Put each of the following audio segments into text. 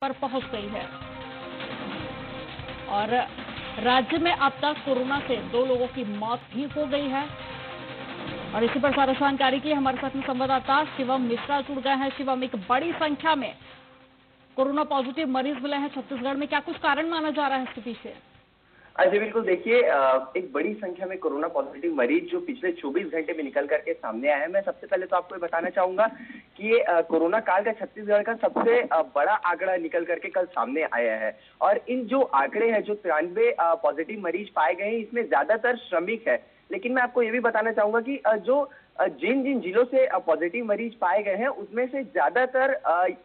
पर पहुंच गई है और राज्य में अब तक कोरोना से 2 लोगों की मौत भी हो गई है। और इसी पर सारा जानकारी के लिए हमारे साथ में संवाददाता शिवम मिश्रा जुड़ गए हैं। शिवम, एक बड़ी संख्या में कोरोना पॉजिटिव मरीज मिले हैं छत्तीसगढ़ में, क्या कुछ कारण माना जा रहा है इसके पीछे? जी बिल्कुल, देखिए एक बड़ी संख्या में कोरोना पॉजिटिव मरीज जो पिछले 24 घंटे में निकल करके सामने आए हैं। मैं सबसे पहले तो आपको ये बताना चाहूंगा कि ये कोरोना काल का छत्तीसगढ़ का सबसे बड़ा आंकड़ा निकल करके कल सामने आया है। और इन जो आंकड़े हैं, जो 93 पॉजिटिव मरीज पाए गए हैं, इसमें ज्यादातर श्रमिक है। लेकिन मैं आपको ये भी बताना चाहूंगा कि जो जिन जिन जिलों से पॉजिटिव मरीज पाए गए हैं, उसमें से ज्यादातर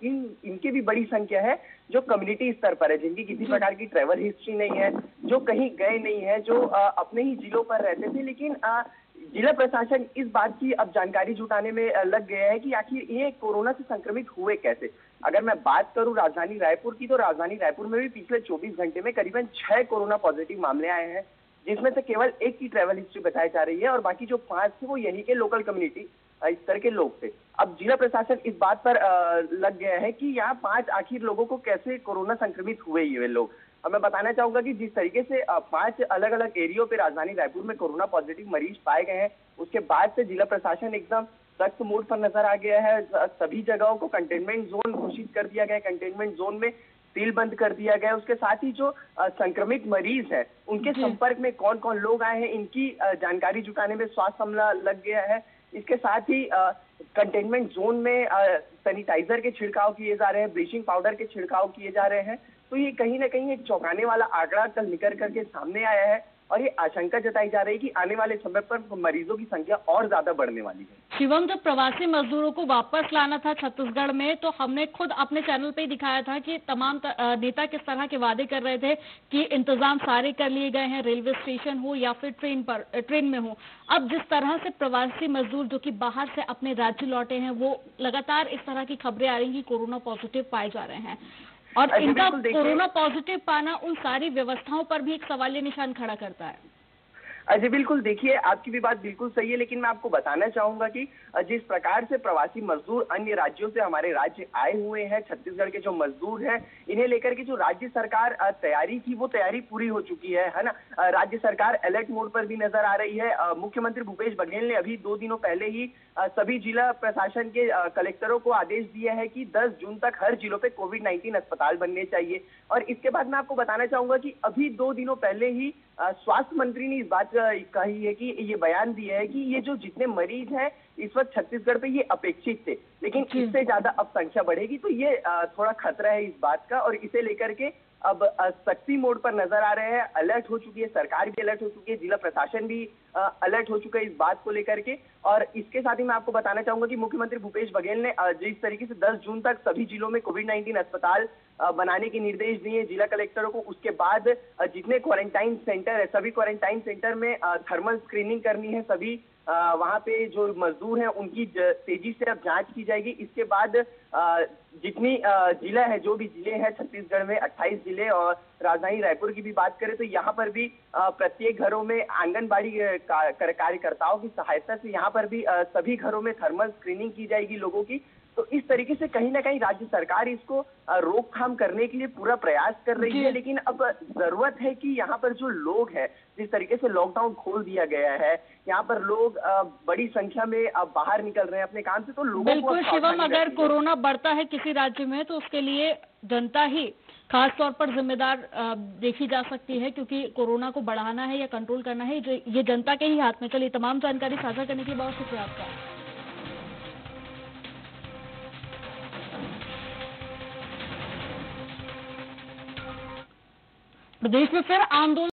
इनकी भी बड़ी संख्या है जो कम्युनिटी स्तर पर है, जिनकी किसी प्रकार की ट्रैवल हिस्ट्री नहीं है, जो कहीं गए नहीं है, जो अपने ही जिलों पर रहते थे। लेकिन जिला प्रशासन इस बात की अब जानकारी जुटाने में लग गया है कि आखिर ये कोरोना से संक्रमित हुए कैसे। अगर मैं बात करूं राजधानी रायपुर की, तो राजधानी रायपुर में भी पिछले 24 घंटे में करीबन 6 कोरोना पॉजिटिव मामले आए हैं, जिसमें से केवल 1 की ट्रैवल हिस्ट्री बताई जा रही है और बाकी जो 5 थे वो यहीं के लोकल कम्युनिटी स्तर के लोग थे। अब जिला प्रशासन इस बात पर लग गया है कि यहाँ 5 आखिर लोगों को कैसे कोरोना संक्रमित हुए ये लोग। अब मैं बताना चाहूंगा कि जिस तरीके से 5 अलग अलग एरियो पे राजधानी रायपुर में कोरोना पॉजिटिव मरीज पाए गए हैं, उसके बाद से जिला प्रशासन एकदम सख्त मोड पर नजर आ गया है। सभी जगहों को कंटेनमेंट जोन घोषित कर दिया गया। कंटेनमेंट जोन में सील बंद कर दिया गया। उसके साथ ही जो संक्रमित मरीज है, उनके संपर्क में कौन कौन लोग आए हैं, इनकी जानकारी जुटाने में स्वास्थ्य अमला लग गया है। इसके साथ ही कंटेनमेंट जोन में सैनिटाइजर के छिड़काव किए जा रहे हैं, ब्लीचिंग पाउडर के छिड़काव किए जा रहे हैं। तो ये कहीं ना कहीं एक चौंकाने वाला आंकड़ा कल निकल करके सामने आया है और ये आशंका जताई जा रही है कि आने वाले समय पर मरीजों की संख्या और ज्यादा बढ़ने वाली है। शिवम, जब प्रवासी मजदूरों को वापस लाना था छत्तीसगढ़ में, तो हमने खुद अपने चैनल पे ही दिखाया था कि तमाम नेता किस तरह के वादे कर रहे थे कि इंतजाम सारे कर लिए गए हैं, रेलवे स्टेशन हो या फिर ट्रेन में हो। अब जिस तरह से प्रवासी मजदूर जो कि बाहर से अपने राज्य लौटे हैं, वो लगातार इस तरह की खबरें आ रही कि कोरोना पॉजिटिव पाए जा रहे हैं और इनका कोरोना पॉजिटिव पाना उन सारी व्यवस्थाओं पर भी एक सवालिया निशान खड़ा करता है। जी बिल्कुल, देखिए आपकी भी बात बिल्कुल सही है, लेकिन मैं आपको बताना चाहूंगा कि जिस प्रकार से प्रवासी मजदूर अन्य राज्यों से हमारे राज्य आए हुए हैं, छत्तीसगढ़ के जो मजदूर हैं, इन्हें लेकर के जो राज्य सरकार तैयारी थी, वो तैयारी पूरी हो चुकी है ना। राज्य सरकार अलर्ट मोड पर भी नजर आ रही है। मुख्यमंत्री भूपेश बघेल ने अभी 2 दिनों पहले ही सभी जिला प्रशासन के कलेक्टरों को आदेश दिया है कि 10 जून तक हर जिलों पे कोविड-19 अस्पताल बनने चाहिए। और इसके बाद मैं आपको बताना चाहूंगा कि अभी 2 दिनों पहले ही स्वास्थ्य मंत्री ने इस बात कही है कि ये बयान दिया है कि ये जो जितने मरीज हैं इस वक्त छत्तीसगढ़ पे, ये अपेक्षित थे, लेकिन इससे ज्यादा अब संख्या बढ़ेगी। तो ये थोड़ा खतरा है इस बात का और इसे लेकर के अब सख्ती मोड पर नजर आ रहे हैं। अलर्ट हो चुकी है, सरकार भी अलर्ट हो चुकी है, जिला प्रशासन भी अलर्ट हो चुका है इस बात को लेकर के। और इसके साथ ही मैं आपको बताना चाहूंगा कि मुख्यमंत्री भूपेश बघेल ने जिस तरीके से 10 जून तक सभी जिलों में कोविड-19 अस्पताल बनाने के निर्देश दिए जिला कलेक्टरों को, उसके बाद जितने क्वारंटाइन सेंटर है, सभी क्वारंटाइन सेंटर में थर्मल स्क्रीनिंग करनी है। सभी वहां पे जो मजदूर हैं उनकी तेजी से अब जांच की जाएगी। इसके बाद जितनी जिला है, जो भी जिले हैं छत्तीसगढ़ में 28 जिले और राजधानी रायपुर की भी बात करें, तो यहाँ पर भी प्रत्येक घरों में आंगनबाड़ी कार्यकर्ताओं की सहायता से यहाँ पर भी सभी घरों में थर्मल स्क्रीनिंग की जाएगी लोगों की। तो इस तरीके से कहीं ना कहीं राज्य सरकार इसको रोकथाम करने के लिए पूरा प्रयास कर रही है। लेकिन अब जरूरत है कि यहाँ पर जो लोग हैं, जिस तरीके से लॉकडाउन खोल दिया गया है, यहाँ पर लोग बड़ी संख्या में अब बाहर निकल रहे हैं अपने काम से, तो लोगों को बिल्कुल शिवम, अगर कोरोना बढ़ता है किसी राज्य में तो उसके लिए जनता ही खास तौर पर जिम्मेदार देखी जा सकती है, क्योंकि कोरोना को बढ़ाना है या कंट्रोल करना है ये जनता के ही हाथ में। चलिए, तमाम जानकारी साझा करने के लिए बहुत शुक्रिया आपका। प्रदेश में फिर आंदोलन